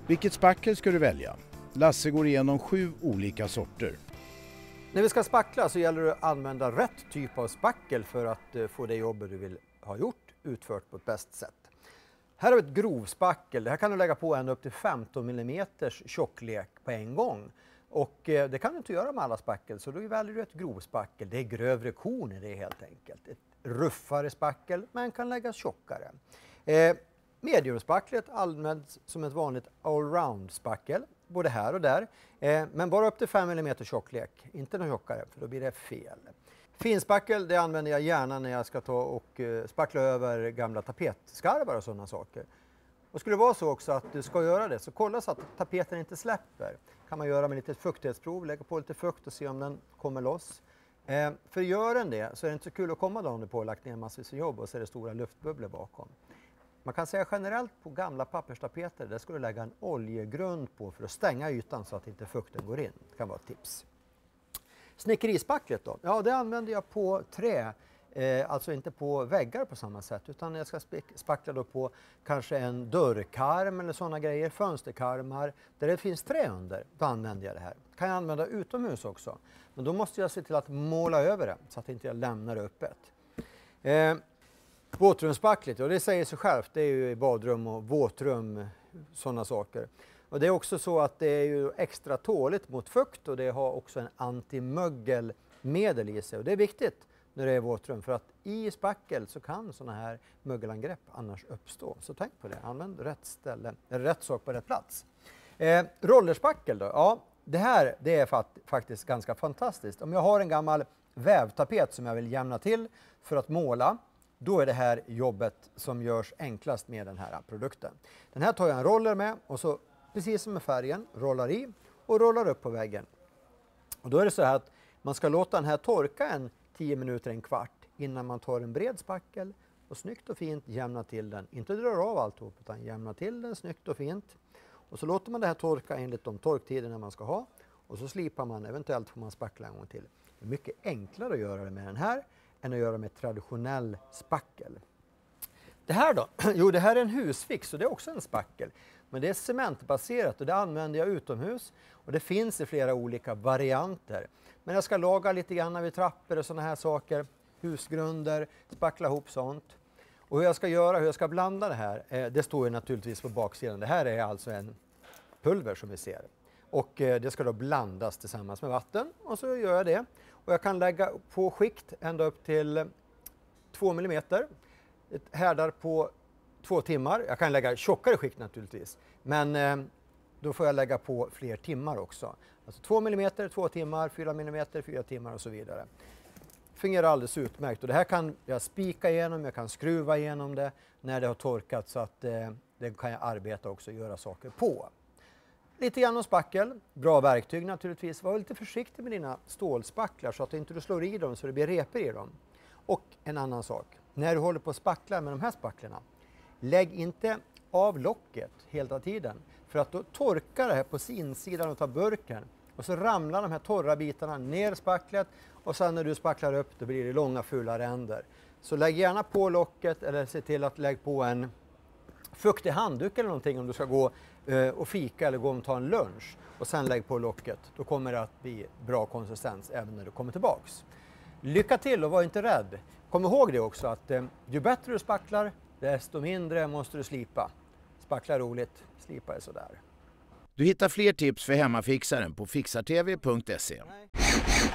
Vilket spackel ska du välja? Lasse går igenom 7 olika sorter. När vi ska spackla så gäller det att använda rätt typ av spackel för att få det jobbet du vill ha gjort utfört på ett bäst sätt. Här har vi ett grovspackel. Det här kan du lägga på ända upp till 15 mm tjocklek på en gång. Och det kan du inte göra med alla spackel, så då väljer du ett grovspackel. Det är grövre korn i det helt enkelt. Ett ruffare spackel, men kan läggas tjockare. Mediumspacklet används som ett vanligt allround-spackel, både här och där. Men bara upp till 5 mm tjocklek, inte något tjockare, för då blir det fel. Finspackel, det använder jag gärna när jag ska ta och spackla över gamla tapetskarvar och sådana saker. Och skulle det vara så också att du ska göra det, så kolla så att tapeten inte släpper. Kan man göra med lite fuktighetsprov, lägga på lite fukt och se om den kommer loss. För gör den det så är det inte så kul att komma dagen du på och lagt ner massvis av jobb och så är det stora luftbubblor bakom. Man kan säga generellt på gamla papperstapeter, där ska du lägga en oljegrund på för att stänga ytan så att inte fukten går in. Det kan vara ett tips. Snickerispaclet då? Ja, det använder jag på trä. Alltså inte på väggar på samma sätt, utan jag ska spackla då på kanske en dörrkarm eller sådana grejer, fönsterkarmar där det finns trä under. Då använder jag det här. Kan jag använda utomhus också, men då måste jag se till att måla över det så att inte jag lämnar det öppet. Våtrumsspacklet, ja, det säger sig självt, det är ju i badrum och våtrum, sådana saker. Och det är också så att det är ju extra tåligt mot fukt och det har också en antimögelmedel i sig, och det är viktigt när det är våtrum, för att i spackel så kan sådana här mögelangrepp annars uppstå. Så tänk på det, använd rätt ställe, rätt sak på rätt plats. Rollerspackel då, ja, det här det är faktiskt ganska fantastiskt. Om jag har en gammal vävtapet som jag vill jämna till för att måla, då är det här jobbet som görs enklast med den här produkten. Den här tar jag en roller med och så precis som med färgen rollar i och rollar upp på väggen. Och då är det så här att man ska låta den här torka en 10 minuter, en kvart innan man tar en bred spackel och snyggt och fint jämna till den. Inte dra av alltihop utan jämna till den snyggt och fint. Och så låter man det här torka enligt de torktiderna man ska ha och så slipar man, eventuellt får man spackla en gång till. Det är mycket enklare att göra det med den här än att göra med traditionell spackel. Det här då? Jo, det här är en husfix och det är också en spackel. Men det är cementbaserat och det använder jag utomhus och det finns i flera olika varianter. Men jag ska laga lite grann vid trappor och sådana här saker, husgrunder, spackla ihop sånt. Och hur jag ska göra, hur jag ska blanda det här, det står ju naturligtvis på baksidan. Det här är alltså en pulver som vi ser. Och det ska då blandas tillsammans med vatten och så gör jag det. Och jag kan lägga på skikt ända upp till 2 mm. Ett härdar på 2 timmar. Jag kan lägga tjockare skikt naturligtvis. Men då får jag lägga på fler timmar också. Alltså 2 mm, 2 timmar, 4 mm, 4 timmar och så vidare. Fungerar alldeles utmärkt. Och det här kan jag spika igenom, jag kan skruva igenom det när det har torkat så att det kan jag arbeta också och göra saker på. Lite grann om spackel, bra verktyg naturligtvis. Var lite försiktig med dina stålspacklar så att inte du slår i dem så det blir repor i dem. Och en annan sak, när du håller på att spackla med de här spacklarna, lägg inte av locket hela tiden. För att då torkar det här på insidan av burken och så ramlar de här torra bitarna ner i spacklet och sen när du spacklar upp då blir det långa fula ränder. Så lägg gärna på locket eller se till att lägga på en fuktig handduk eller någonting om du ska gå och fika eller gå och ta en lunch och sen lägg på locket. Då kommer det att bli bra konsistens även när du kommer tillbaks. Lycka till och var inte rädd. Kom ihåg det också att ju bättre du spacklar desto mindre måste du slipa. Spackla roligt, slipa är sådär. Du hittar fler tips för hemmafixaren på fixartv.se.